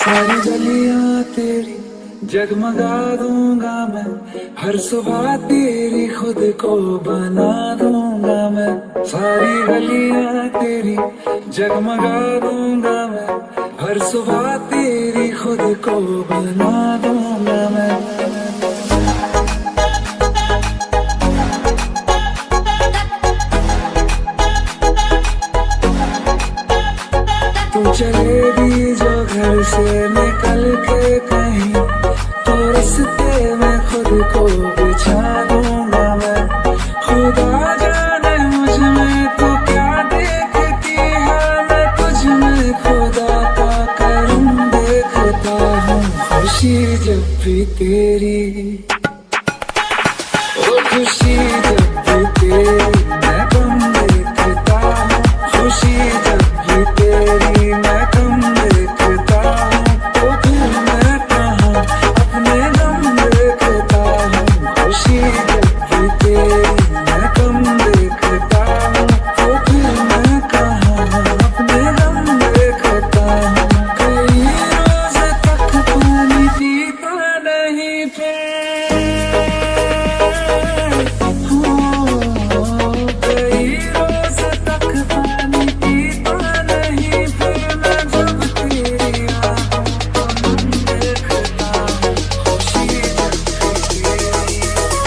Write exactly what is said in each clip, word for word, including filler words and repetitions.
सारी गलियां तेरी जगमगा दूंगा मैं, हर सुबह तेरी खुद को बना दूंगा मैं। सारी गलियां तेरी जगमगा दूंगा मैं, हर सुबह तेरी खुद को बना दूंगा मैं। तू चलेगी जो घर से निकल के कहीं, तो रास्ते में खुद को बिछा दूंगा मैं। खुदा जाने मुझ में तू क्या देखती है, मैं तुझ में खुदा का करम देखता हूँ। खुशी जब भी तेरी, ओ खुशी जब भी तेरी मैं कम देखता हूँ। खुशी जब भी तेरी मैं कम देखता हूँ, तो फिर मैं कहाँ अपने गम देखता हूँ। खुशी जब भी तेरी मैं कम देखता हूँ, तो फिर मैं कहाँ अपने गम देखता हूँ। कई रोज तक पानी पीता नहीं फिर, कई रोज तक पानी पीता नहीं फिर मैं, जब तेरी आँखों को देखता हूँ। खुशी जब भी तेरी।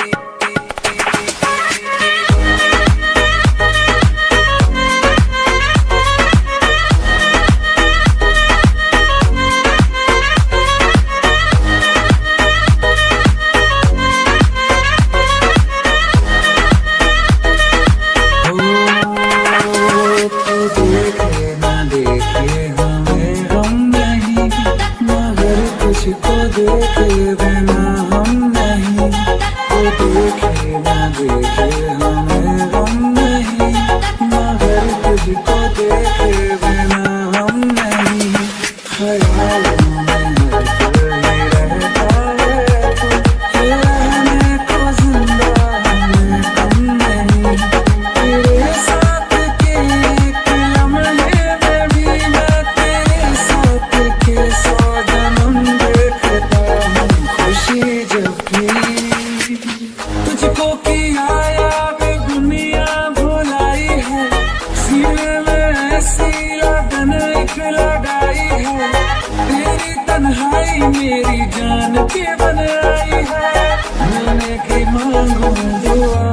तू देखे ना देखे हमें गम नहीं, मगर तुझको देखे बिना हम नहीं। तू देखे ना देखे हमें गम नहीं, मगर तुझको देखे बिना हम नहीं। ख्यालों में हर पल ही रहता है तू, रहने को जिंदा हमें कम नहीं। तेरे साथ के एक लम्हे में भी मैं तेरे साथ के सौ जन्म देखता हूँ। खुशी जब भी तुझको किया याद दुनिया भुलाई है, सीने में ऐसी लगन एक लगाई है। तेरी तन्हाई मेरी जान के बन आई है, मिलने की मांगू दुआ,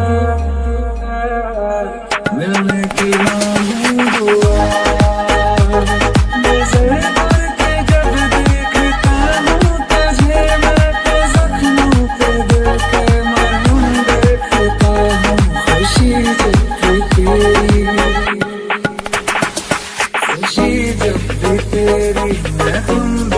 मिलने की मांगू दुआ। नजर करके जब देखता हूँ तुझे, मैं तो जख्मों पे दिल के मरहम देखता हूँ। खुशी जब भी तेरी, खुशी जब भी तेरी मैं तुम